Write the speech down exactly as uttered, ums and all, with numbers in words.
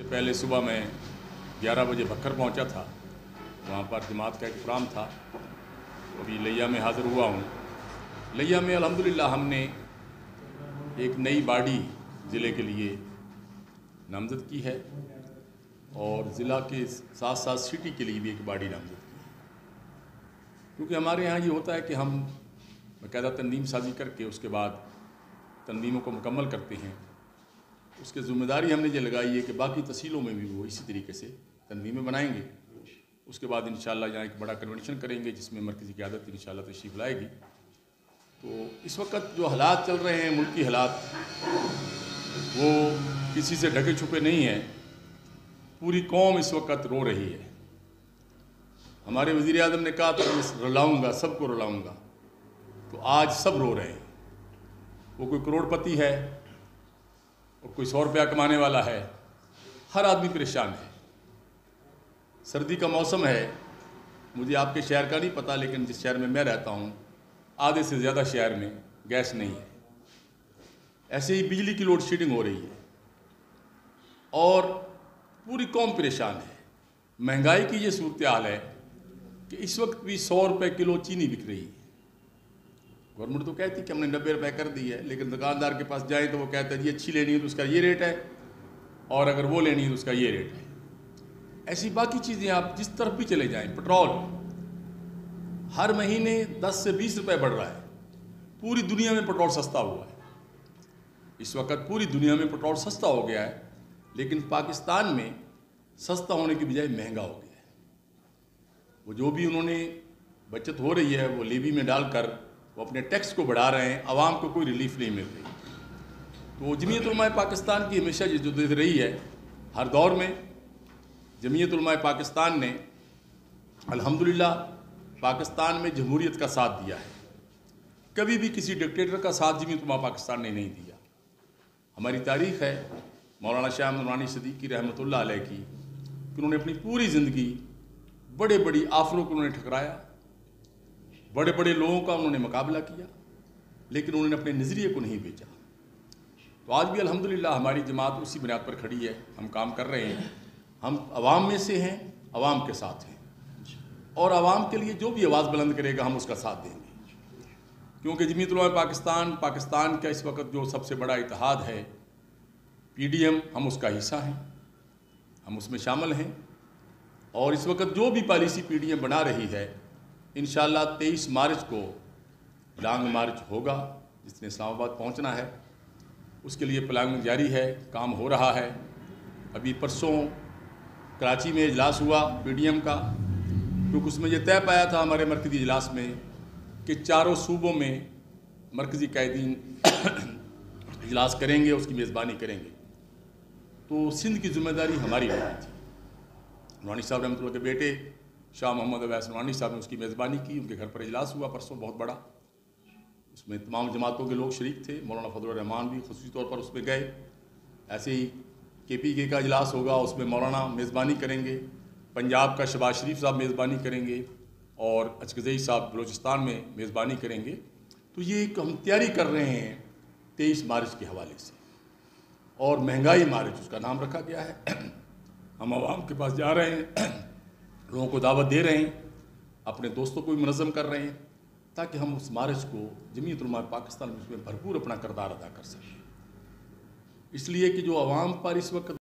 से पहले सुबह मैं ग्यारह बजे बक्खर पहुंचा था। वहां पर जमात का एक प्रोग्राम था। अभी लिया में हाज़िर हुआ हूं। लिया में अल्हम्दुलिल्लाह हमने एक नई बाड़ी ज़िले के लिए नामज़द की है और ज़िला के साथ साथ सिटी के लिए भी एक बाड़ी नामज़द की है। क्योंकि हमारे यहाँ ये होता है कि हम बाकायदा तंजीम साजी करके उसके बाद तंजीमों को मुकम्मल करते हैं। उसकी ज़िम्मेदारी हमने ये लगाई है कि बाकी तहसीलों में भी वो इसी तरीके से तंजीमें बनाएंगे। उसके बाद इंशाअल्लाह यहाँ एक बड़ा कन्वेंशन करेंगे जिसमें मरकज़ी क़यादत इंशाअल्लाह तशरीफ़ लाएगी। तो इस वक्त जो हालात चल रहे हैं मुल्की हालात, वो किसी से ढके छुपे नहीं हैं। पूरी कौम इस वक्त रो रही है। हमारे वज़ीर आज़म ने कहा था मैं रुलाऊँगा, सबको रुलाऊँगा, तो आज सब रो रहे हैं। वो कोई करोड़पति है और कोई सौ रुपया कमाने वाला है, हर आदमी परेशान है। सर्दी का मौसम है, मुझे आपके शहर का नहीं पता, लेकिन जिस शहर में मैं रहता हूँ आधे से ज़्यादा शहर में गैस नहीं है। ऐसे ही बिजली की लोड शेडिंग हो रही है और पूरी कौम परेशान है। महंगाई की ये सूरत हाल है कि इस वक्त भी सौ रुपये किलो चीनी बिक रही है। गवर्नमेंट तो कहती है कि हमने नब्बे रुपये कर दी है, लेकिन दुकानदार के पास जाएँ तो वो कहता है जी अच्छी लेनी है तो उसका ये रेट है, और अगर वो लेनी है तो उसका ये रेट है। ऐसी बाकी चीज़ें आप जिस तरफ भी चले जाएं, पेट्रोल हर महीने दस से बीस रुपये बढ़ रहा है। पूरी दुनिया में पेट्रोल सस्ता हुआ है। इस वक्त पूरी दुनिया में पेट्रोल सस्ता हो गया है, लेकिन पाकिस्तान में सस्ता होने की बजाय महंगा हो गया है। वो जो भी उन्होंने बचत हो रही है वो लेवी में डालकर वो अपने टैक्स को बढ़ा रहे हैं, आवाम को कोई रिलीफ नहीं मिल रही। तो जमीयत उलमा पाकिस्तान की हमेशा ये जो दे रही है, हर दौर में जमीयत उलमा पाकिस्तान ने अल्हम्दुलिल्लाह पाकिस्तान में जमहूरियत का साथ दिया है। कभी भी किसी डिक्टेटर का साथ जमीयत उलमा पाकिस्तान ने नहीं दिया। हमारी तारीख़ है मौलाना शाह नूरानी सदीकी रहमतुल्लाह अलैह की कि उन्होंने अपनी पूरी ज़िंदगी बड़े बड़ी आफरों को उन्होंने ठकराया, बड़े बड़े लोगों का उन्होंने मुकाबला किया, लेकिन उन्होंने अपने नज़रिए को नहीं बेचा। तो आज भी अल्हम्दुलिल्लाह हमारी जमात उसी बुनियाद पर खड़ी है। हम काम कर रहे हैं, हम आवाम में से हैं, आवाम के साथ हैं, और आवाम के लिए जो भी आवाज़ बुलंद करेगा हम उसका साथ देंगे। क्योंकि जमीयत उलमा पाकिस्तान पाकिस्तान का इस वक्त जो सबसे बड़ा इत्तेहाद है पी डी एम, हम उसका हिस्सा हैं, हम उसमें शामिल हैं। और इस वक्त जो भी पॉलिसी पी डी एम बना रही है, इंशाअल्लाह तेईस मार्च को प्लान मार्च होगा जिसने इस्लामाबाद पहुंचना है। उसके लिए प्लान जारी है, काम हो रहा है। अभी परसों कराची में इजलास हुआ पी डी एम का, क्योंकि उसमें यह तय पाया था हमारे मरकज़ी इजलास में कि चारों सूबों में मरकज़ी कायदीन इजलास करेंगे, उसकी मेज़बानी करेंगे। तो सिंध की ज़िम्मेदारी हमारी होनी थी। नूरानी साहब रहमतुल्लाह के बेटे शाह मोहम्मद अवैस नूरानी साहब ने उसकी मेज़बानी की। उनके घर पर इजलास हुआ परसों बहुत बड़ा, उसमें तमाम जमातों के लोग शरीक थे। मौलाना फजलुर रहमान भी ख़ुसूसी तौर पर उसमें गए। ऐसे ही के पी के का इजलास होगा, उसमें मौलाना मेज़बानी करेंगे, पंजाब का शहबाज शरीफ साहब मेज़बानी करेंगे और अचकज़ई साहब बलूचिस्तान में मेज़बानी करेंगे। तो ये एक हम तैयारी कर रहे हैं तेईस मार्च के हवाले से, और महंगाई मार्च उसका नाम रखा गया है। हम आवाम के पास जा रहे हैं, लोगों को दावत दे रहे हैं, अपने दोस्तों को भी मुनज़्ज़म कर रहे हैं, ताकि हम उस मार्च को जमीयत उलमा पाकिस्तान में उसमें भरपूर अपना किरदार अदा कर सकें। इसलिए कि जो आवाम पर इस वक्त